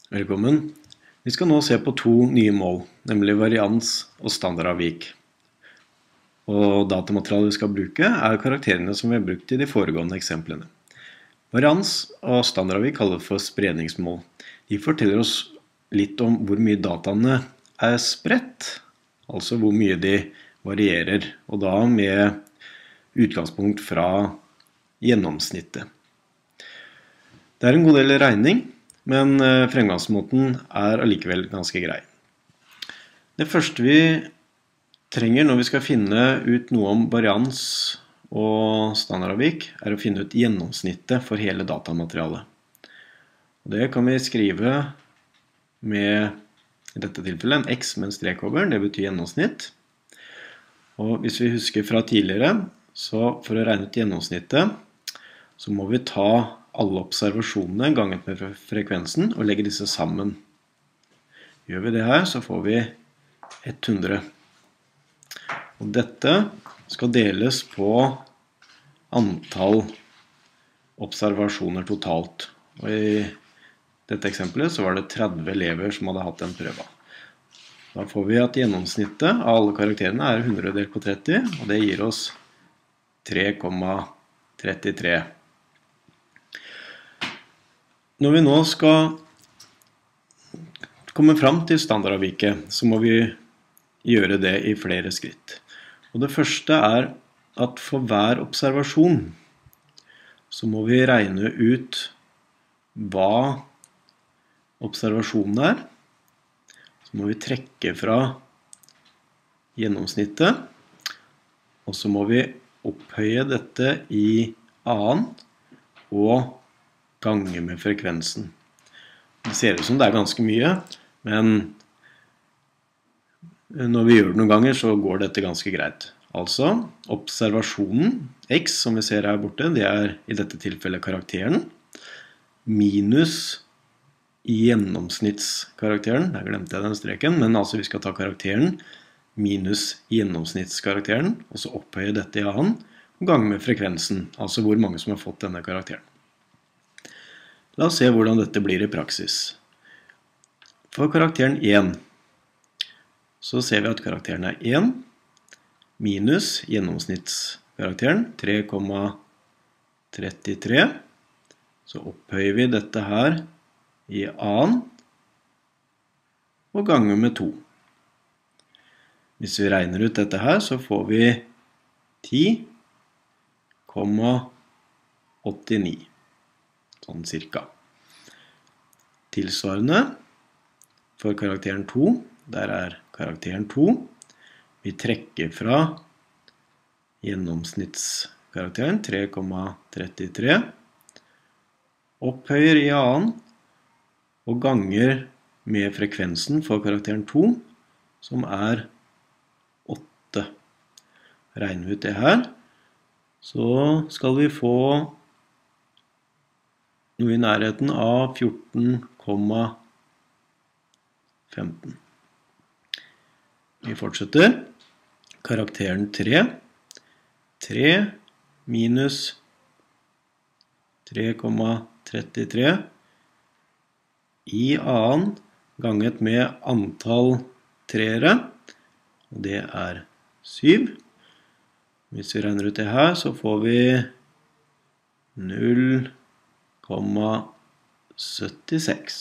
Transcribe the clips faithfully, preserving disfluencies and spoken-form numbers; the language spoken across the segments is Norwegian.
Velkommen. Vi skal nå se på to nye mål, nemlig varians og standardavvik. Og datamaterialet vi skal bruke er karakterene som vi har brukt i de foregående eksemplene. Varians og standardavvik kalles for spredningsmål. De forteller oss litt om hvor mye dataene er spredt, altså hvor mye de varierer, og da med utgangspunkt fra gjennomsnittet. Det er en god del regning, men fremgangsmåten er allikevel ganske grei. Det første vi trenger når vi skal finne ut noe om varians og standardavvik, er å finne ut gjennomsnittet for hele datamaterialet. Og det kan vi skrive med, i dette tilfellet, en X med en strek over, det betyr gjennomsnitt. Og hvis vi husker fra tidligere, så for å regne ut gjennomsnittet, så må vi ta alle observasjonene ganget med frekvensen og legge disse sammen. Gjør vi det her, så får vi hundre. Og dette skal deles på antall observasjoner totalt. Og i dette eksempelet så var det tretti elever som hadde hatt den prøva. Da får vi at gjennomsnittet av alle karakterene er hundre delt på tretti, og det gir oss tre komma trettitre. Når vi nå skal komme fram til standardavviket, så må vi gjøre det i flere skritt. Og det første er at for hver observasjon så må vi regne ut hva observasjonen er. Så må vi trekke fra gjennomsnittet, og så må vi opphøye dette i annen og gange med frekvensen. Det ser ut som det er ganske mye, men når vi gjør det noen ganger så går dette ganske greit. Altså, observasjonen, X som vi ser her borte, det er i dette tilfellet karakteren, minus gjennomsnittskarakteren, der glemte jeg den streken, men altså vi skal ta karakteren minus gjennomsnittskarakteren, og så opphøye dette i annen, og gange med frekvensen, altså hvor mange som har fått denne karakteren. La oss se hvordan dette blir i praksis. For karakteren én, så ser vi at karakteren er én, minus gjennomsnittskarakteren, tre komma trettitre. Så opphøyer vi dette her i annen, og ganger med to. Hvis vi regner ut dette her, så får vi ti komma åttini. Sånn cirka. Tilsvarende for karakteren to, der er karakteren to. Vi trekker fra gjennomsnittskarakteren tre komma trettitre, opphøyer i annen og ganger med frekvensen for karakteren to, som er åtte. Regner vi ut det her, så skal vi få noe i nærheten av fjorten komma femten. Vi fortsetter. Karakteren tre. tre minus tre komma trettitre i annen ganget med antall treere, og det er syv. Hvis vi regner ut det her, så får vi null komma syttiseks.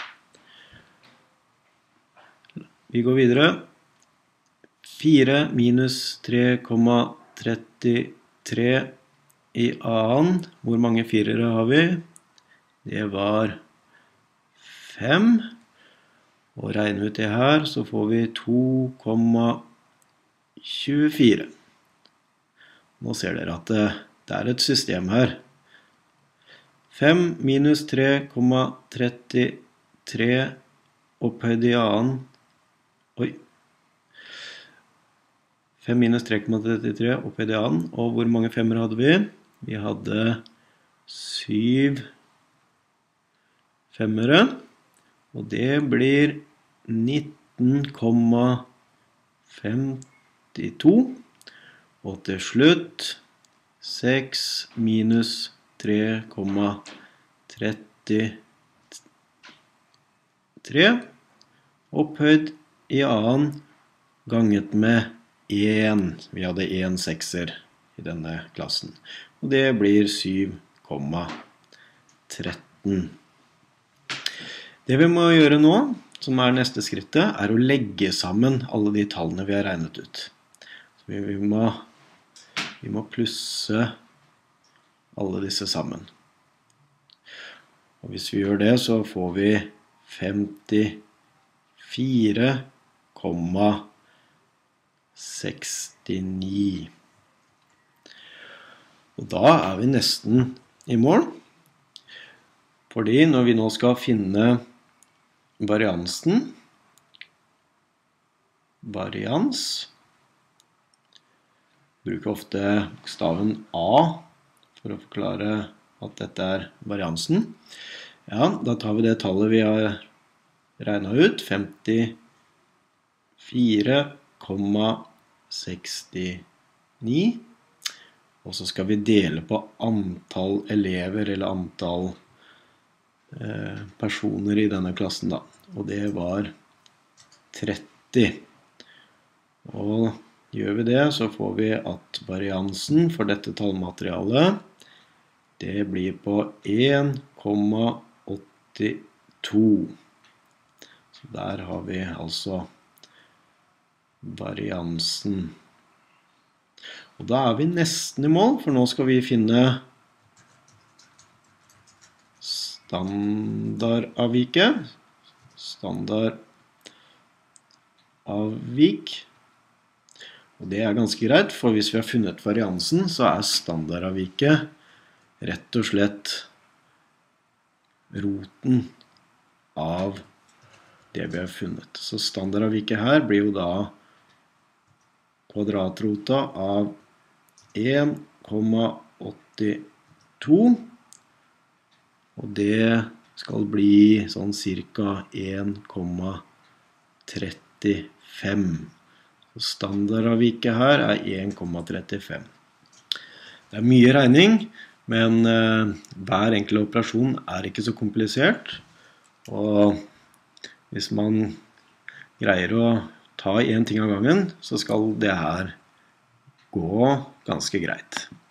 Vi går videre. fire minus tre komma trettitre i annen. Hvor mange firere har vi? Det var fem. Og regner vi ut det her, så får vi to komma tjuefire. Nå ser dere at det, det er et system her. fem minus tre komma trettitre opphøyd i annen. Oi. fem minus tre komma trettitre opphøyd i annen. Og hvor mange femmer hadde vi? Vi hadde syv femmere. Og det blir nitten komma femtito. Og til slutt seks minus tre komma trettitre tre, opphøyd i annen, ganget med én. Vi hadde én sekser i denne klassen. Og det blir syv komma tretten. Det vi må gjøre nå, som er neste skrittet, er å legge sammen alle de tallene vi har regnet ut. Så vi, vi, må, vi må plusse alle disse sammen. Og hvis vi gjør det, så får vi femtifire komma sekstini. Og da er vi nesten i mål. Fordi når vi nå skal finne variansen, varians, bruker ofte bokstaven A for å forklare at dette er variansen. Ja, da tar vi det tallet vi har regnet ut, femtifire komma sekstini, og så skal vi dele på antall elever eller antall eh, personer i denne klassen da, og det var tretti. Og gjør vi det, så får vi at variansen for dette tallmaterialet, det blir på én komma åttito. Så der har vi altså variansen. Og da er vi nesten i mål, for nå skal vi finne standardavviket. Standardavvik. Og det er ganske greit, for hvis vi har funnet variansen, så er standardavviket rett og slett roten av det vi har funnet. Så standardavviket her blir jo da kvadratrota av én komma åttito, og det skal bli sånn cirka én komma trettifem. Så standardavviket her er én komma trettifem. Det er mye regning, men uh, hver enkelt operasjon er ikke så komplisert, og hvis man greier å ta en ting av gangen, så skal det her gå ganske greit.